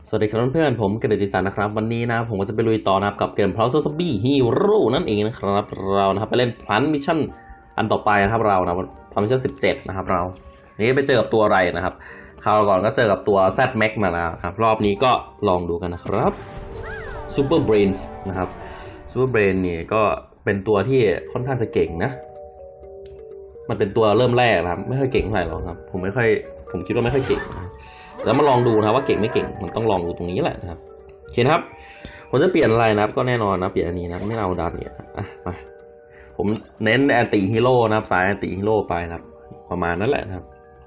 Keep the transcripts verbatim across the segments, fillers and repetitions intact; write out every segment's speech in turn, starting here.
สวัสดีครับเพื่อนๆผมกฤติศักดิ์นะครับวันนี้นะผมก็จะไปลุยต่อนะครับกับเกม Plants Zombie Hero นั่นเองนะครับเรานะครับไปเล่น Plant Mission อันต่อไปนะครับเรานะ Plant Mission สิบเจ็ดนะครับเรานี้ไปเจอกับตัวอะไรนะครับคราวก่อนก็เจอกับตัว Z Max มาแล้วครับรอบนี้ก็ลองดูกันนะครับ Super Brains นะครับ Super Brain นี่ก็เป็นตัวที่ค่อนข้างจะเก่งนะมันเป็นตัวเริ่มแรกนะครับไม่ค่อยเก่งเท่าไหร่หรอกครับผมไม่ค่อยผมคิดว่าไม่ค่อยเก่งแล้วมาลองดูนะว่าเก่งไม่เก่งมันต้องลองดูตรงนี้แหละนะครับโอเคนะครับผมจะเปลี่ยนอะไรนะครับก็แน่นอนนะเปลี่ยนอันนี้นะไม่เอาดาเมจอ่ะมาผมเน้นแอนตี้ฮีโร่นะครับสายแอนตี้ฮีโร่ไปนะครับประมาณนั้นแหละนะครับ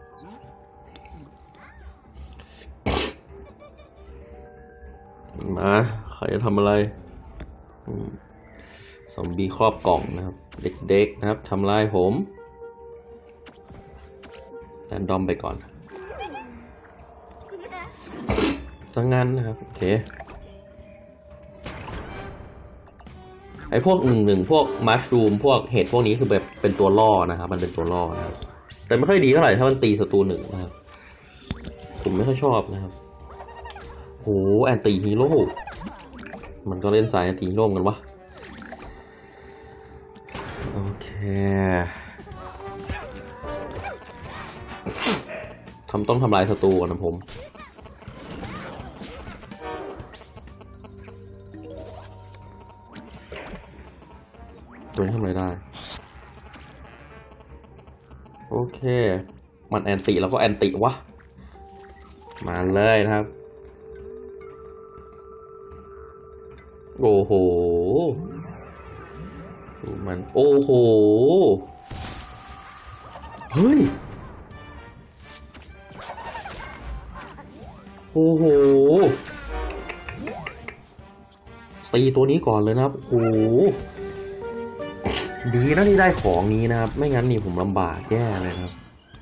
มาใครจะทำอะไรซอมบี้ครอบกล่องนะครับเด็กๆนะครับทำลายผมแรนดอมไปก่อนสังงั้นนะครับโอเคไอพวกหนึ่งหนึ่งพวกมัชรูมพวกเห็ดพวกนี้คือแบบเป็นตัวล่อนะครับมันเป็นตัวล่อนะครับแต่ไม่ค่อยดีเท่าไหร่ถ้ามันตีศัตรูหนึ่งนะครับผมไม่ค่อยชอบนะครับโหแอนตี้ฮีโร่มันก็เล่นสายแอนตี้ฮีโร่กันวะโอเคทำต้องทำลายศัตรูก่อนนะผมตัวนี้ทำอะไรได้โอเคมันแอนติแล้วก็แอนติวะมาเลยนะครับโอ้โหมันโอ้โหเฮ้ยโอ้โหตีตัวนี้ก่อนเลยนะครับโอ้โหดีนะที่ได้ของนี้นะครับไม่งั้นนี่ผมลำบากแย่เลยครับ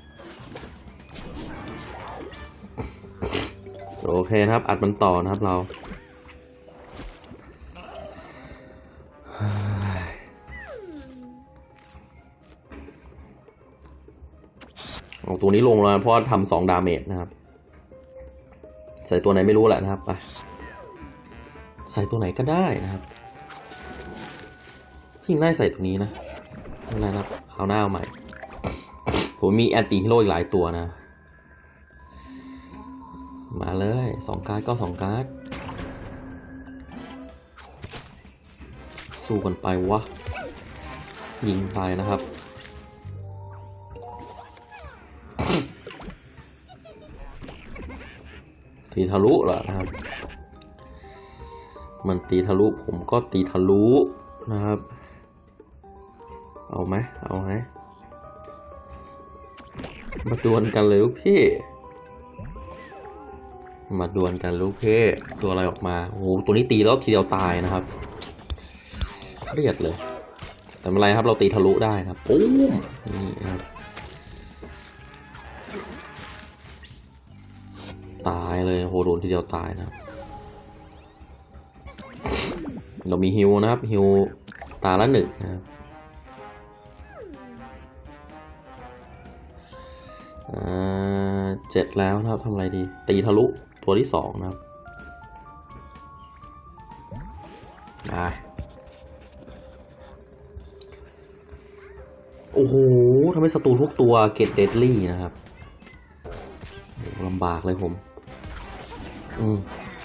โอเคนะครับอัดมันต่อนะครับเราเอาตัวนี้ลงเลยเพราะทำสองดาเมจนะครับใส่ตัวไหนไม่รู้แหละนะครับไปใส่ตัวไหนก็ได้นะครับยิ่งได้ใส่ตัวนี้นะอะไรนะคราวหน้าเอาใหม่ผมมีแอนตี้ฮีโร่อีกหลายตัวนะมาเลยสองการ์ดก็สองการ์ดสู้กันไปวะยิงไปนะครับตีทะลุเหรอนะครับมันตีทะลุผมก็ตีทะลุนะครับเอาไหมเอาไหมมาดวลกันเลยลูกพี่มาดวลกันลูกพี่ตัวอะไรออกมาโอ้โหตัวนี้ตีแล้วทีเดียวตายนะครับเครียดเลยแต่ไม่เป็นไรครับเราตีทะลุได้นะครับปุ้มนี่นะครับตายเลยโหโดนทีเดียวตายนะครับเรามีฮิวนะครับฮิวตาละหนึ่งนะครับเจ็ดแล้วนะครับทำอะไรดีตีทะลุตัวที่สองนะครับได้โอ้โหทำให้ศัตรูทุกตัวเกตเดดลี่นะครับลำบากเลยผมอืม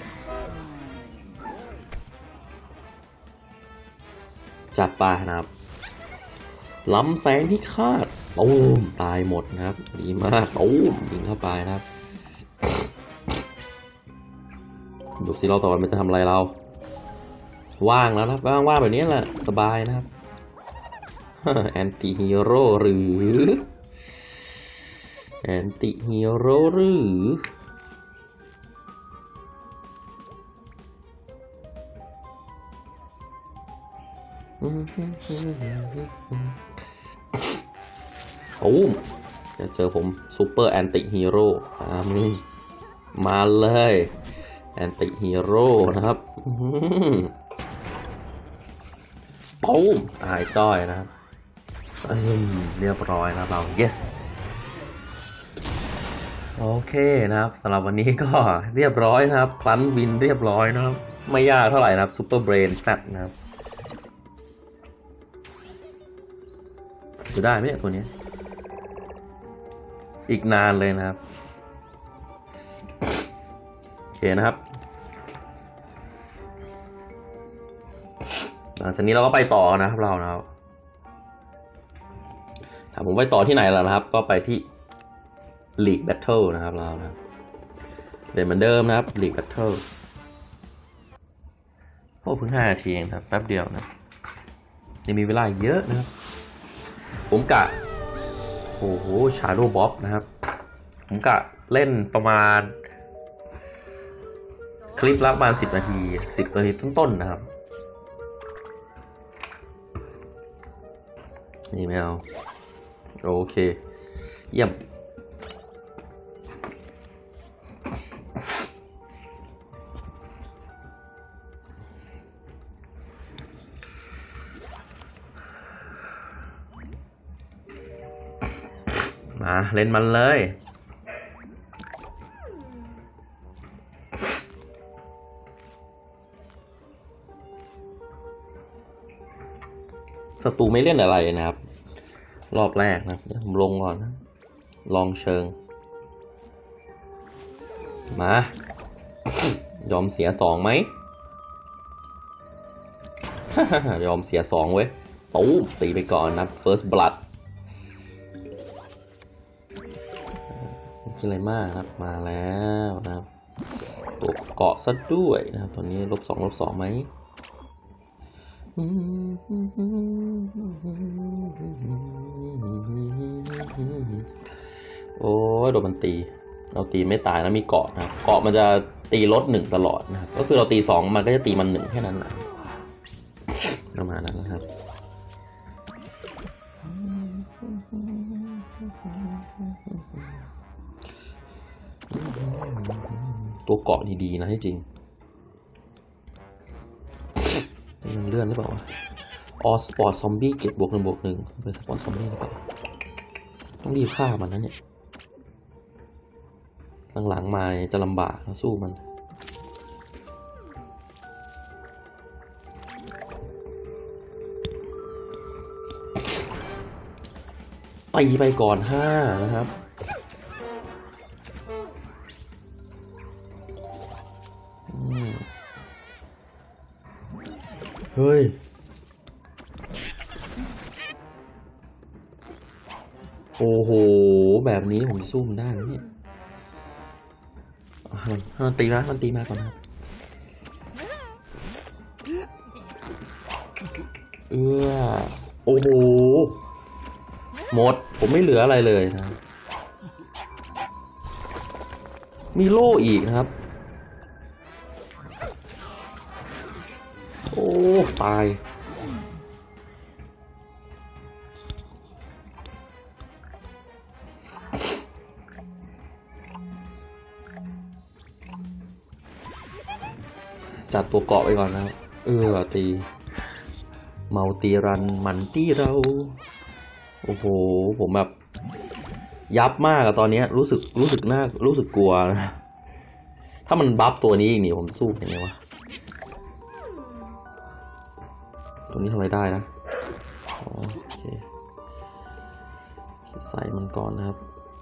จัดไปนะครับล้ำแสงพิฆาตตูมตายหมดนะครับดีมากตูมยิงเข้าไปนะครับดูสิเราต่อไปมันจะทำอะไรเราว่างแล้วนะว่างว่างแบบนี้แหละสบายนะครับแอนตี้ฮีโร่หรือแอนตี้ฮีโร่หรือโอ้มจะเจอผมซูเปอร์แอนติฮีโร่มาเลยแอนติฮีโร่นะครับปุ้มตายจ้อยนะครับเรียบร้อยนะเรา yes โอเคนะครับสำหรับวันนี้ก็เรียบร้อยนะครับพลันวินเรียบร้อยนะครับไม่ยากเท่าไหร่นะครับซูเปอร์เบรนแซดนะครับจะได้ไหมเนี่ยตัวนี้อีกนานเลยนะครับโอเคนะครับหลังจากนี้เราก็ไปต่อนะครับเรานะครับถ้าผมไปต่อที่ไหนล่ะนะครับ ก็ไปที่ League Battle นะครับเรานะเดี๋ยวเหมือนเดิมนะครับ League Battle โอ้เพิ่งห้านาทีเองครับแป๊บเดียวนะยังมีเวลาเยอะนะครับผมกะโอ้โห Shadow Bob นะครับผมกะเล่นประมาณคลิปละประมาณสิบนาทีสิบนาทีต้นๆนะครับนี่ไม่เอาโอเคเยี่ยมมาเล่นมันเลยศัตรูไม่เล่นอะไรนะครับรอบแรกนะเดี๋ยวผมลงก่อนนะลองเชิงมายอมเสียสองไหม ยอมเสียสองเว้ยตู้ตีไปก่อนนะ first blood ไม่คิดอะไรมากนะครับมาแล้วนะครับตัวเกาะซะด้วยนะครับตอนนี้ลบสองลบสองไหมโอ้ยโดนมันตีเราตีไม่ตายนะมีเกาะนะครับเกาะมันจะตีลดหนึ่งตลอดนะครับก็คือเราตีสองมันก็จะตีมันหนึ่งแค่นั้นนะประมาณนั้นนะครับตัวเกาะดีๆนะให้จริงมันเลื่อนหรือเปล่าออสปอร์ตซอมบี้เก็บบวกหนึ่งบวกหนึ่งเป็นสปอร์ตซอมบี้หรือเปล่าต้องรีบฆ่ามันนะเนี่ยหลังๆมาจะลำบากนะสู้มันตีไปก่อนห้านะครับเฮ้ยโอ้โหแบบนี้ผมจะสู้มันได้ไหมเนี่ยมันตีมามันตีมาก่อนนะเออโอ้โหหมดผมไม่เหลืออะไรเลยนะมีโล่อีกนะครับโอ้ตายจัดตัวเกาะไปก่อนนะเออตีเมาตีรันมันตีเราโอ้โหผมแบบยับมากอะตอนนี้รู้สึกรู้สึกน่ารู้สึกกลัวนะถ้ามันบัฟตัวนี้อีกนี่ผมสู้ยังไงวะตัวนี้ทำอะไรได้นะโอเคใส่มันก่อนนะครับ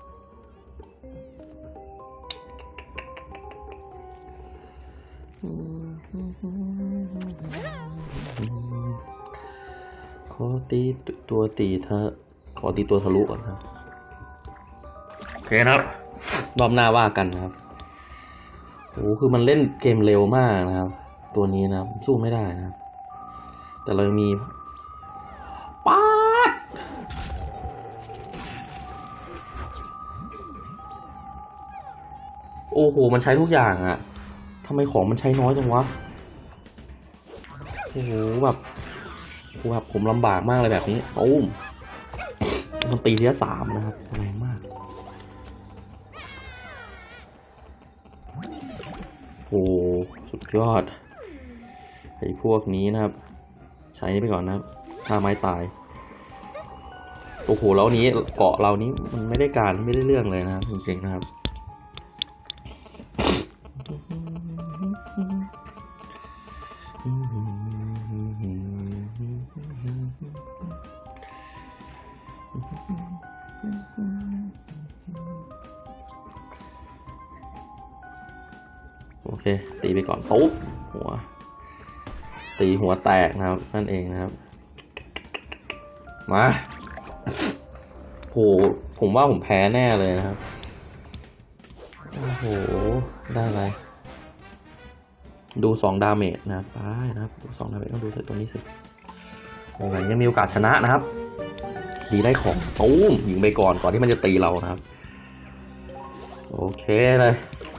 ขอตีตัวตีเธอขอตีตัวทะลุก่อนครับโอเคนะครับรอบหน้าว่ากันนะครับโอ้คือมันเล่นเกมเร็วมากนะครับตัวนี้นะสู้ไม่ได้นะครับแต่เรามีป๊าดโอ้โหมันใช้ทุกอย่างอะทำไมของมันใช้น้อยจังวะโอ้โหแบบแบบผมลำบากมากเลยแบบนี้โอ้มมันตีทีละสามนะครับแรงมากโอ้สุดยอดไอ้พวกนี้นะครับใช้นี้ไปก่อนนะครับถ้าไม้ตายโอ้โหแล้วนี้เกาะเรานี้มันไม่ได้การไม่ได้เรื่องเลยนะจริงๆนะครับอเคตีไปก่อนปุ๊บหัวตีหัวแตกนะครับนั่นเองนะครับมาโหผมว่าผมแพ้แน่เลยนะครับโอ้โหได้อะไรดูสองดาเมจนะครับไปนะครับดูสองดาเมจต้องดูใส่ตัวนี้สิโอ้ยยังมีโอกาสชนะนะครับดีได้ของตูมยิงไปก่อนก่อนที่มันจะตีเรานะครับโอเคเลย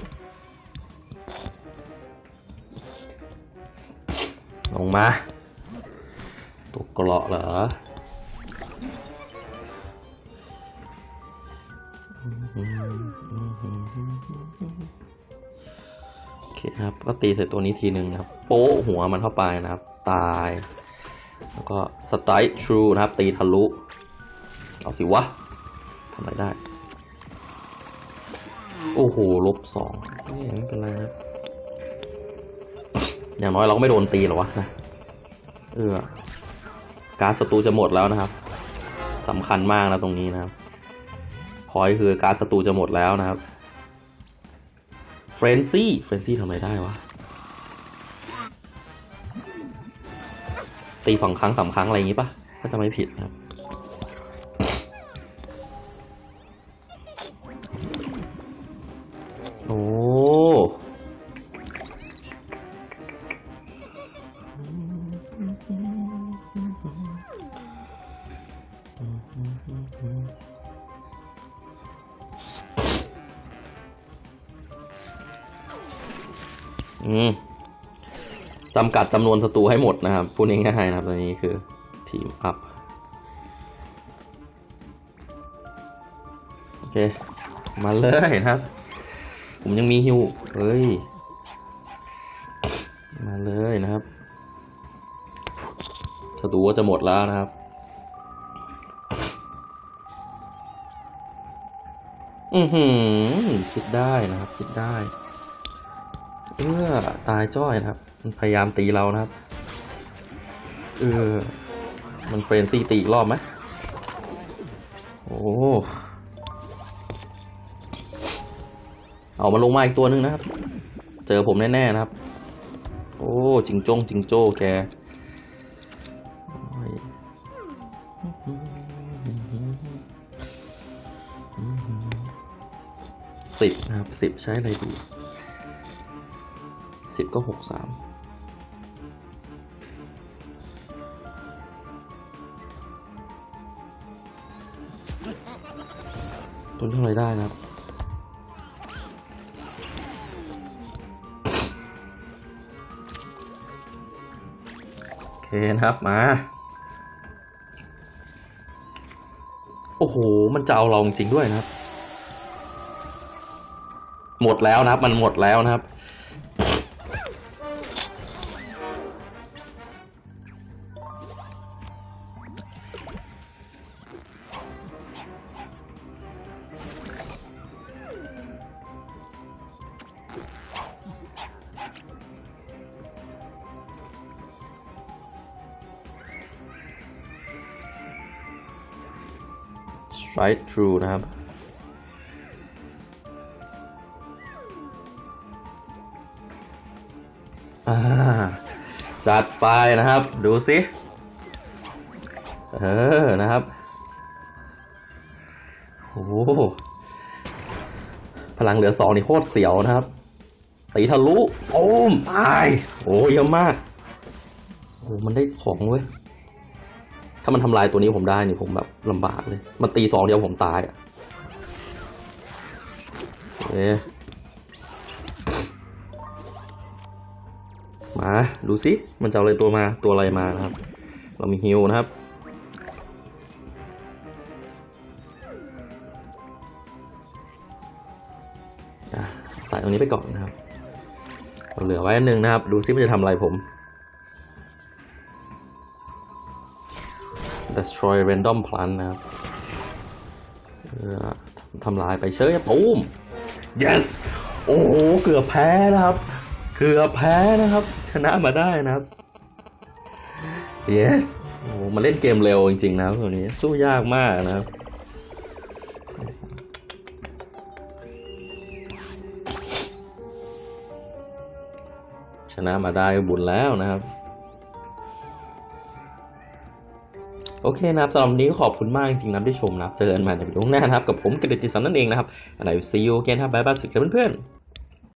ลงมาตกเกราะเหรอโอเคครับก็ตีใส่ตัวนี้ทีหนึ่งนะครับโป๊ะหัวมันเข้าไปนะครับตายแล้วก็สไตร์ทรูนะครับตีทะลุเอาสิวะทำอะไรได้โอ้โหลบสองไม่เป็นไรนะอย่างน้อยเราก็ไม่โดนตีหรอวะนะเออการศัตรูจะหมดแล้วนะครับสำคัญมากนะตรงนี้นะครับพอยคือการศัตรูจะหมดแล้วนะครับเฟรนซี่เฟรนซี่ทำอะไรได้วะตีสองครั้งสามครั้งอะไรอย่างงี้ปะถ้าจะไม่ผิดนะครับโอ้อืมจำกัดจำนวนศัตรูให้หมดนะครับพูดง่ายๆนะครับตัวนี้คือทีมอัพโอเคมาเลยนะครับผมยังมีฮิวเฮ้ยมาเลยนะครับศัตรูก็จะหมดแล้วนะครับอือหือคิดได้นะครับคิดได้เออตายจ้อยนะครับมันพยายามตีเรานะครับเออมันเฟรนซี่ตีอีกรอบไหมโอ้เอามาลงมาอีกตัวนึงนะครับเจอผมแน่ๆนะครับโอ้จิงจ้งจิงโจ้แกสิบนะครับสิบใช้อะไรดีสิบก็หกสามตัวนี้ทำอะไรได้นะครับโอเคนะครับมาโอ้โหมันจะเอาเราจริงๆด้วยนะครับหมดแล้วนะครับมันหมดแล้วนะครับStrike True นะครับจัดไปนะครับดูสิเออนะครับโอ้พลังเหลือสองนี่โคตรเสียวนะครับตีทะลุโอ้มตายโอ้เยอะมากโอ้มันได้ของเว้ยถ้ามันทำลายตัวนี้ผมได้นี่ผมแบบลำบากเลยมันตีสองเดียวผมตายอ่ะเอ๊ะมาดูสิมันจะเอาอะไรตัวมาตัวอะไรมานะครับเรามีฮิลนะครับใส่ตรงนี้ไปก่อนนะครับเราเหลือไว้อันหนึ่งนะครับดูซิมันจะทำอะไรผม destroy random plant นะครับทำลายไปเชยตูม yes โอ้โหเกือบแพ้นะครับเกือบแพ้นะครับชนะมาได้นะครับ yes โอ้โหมาเล่นเกมเร็วจริงๆนะครับตัวนี้สู้ยากมากนะครับชนะมาได้บุญแล้วนะครับโอเคนะครับสำหรับวันนี้ก็ขอบคุณมากจริงๆนะที่ชมนะครับเจอกันใหม่ในวิดีโอหน้านะครับกับผมกฤติศักดิ์นั่นเองนะครับอะไร see you again ครับบ๊ายบายสวัสดีครับเพื่อนๆ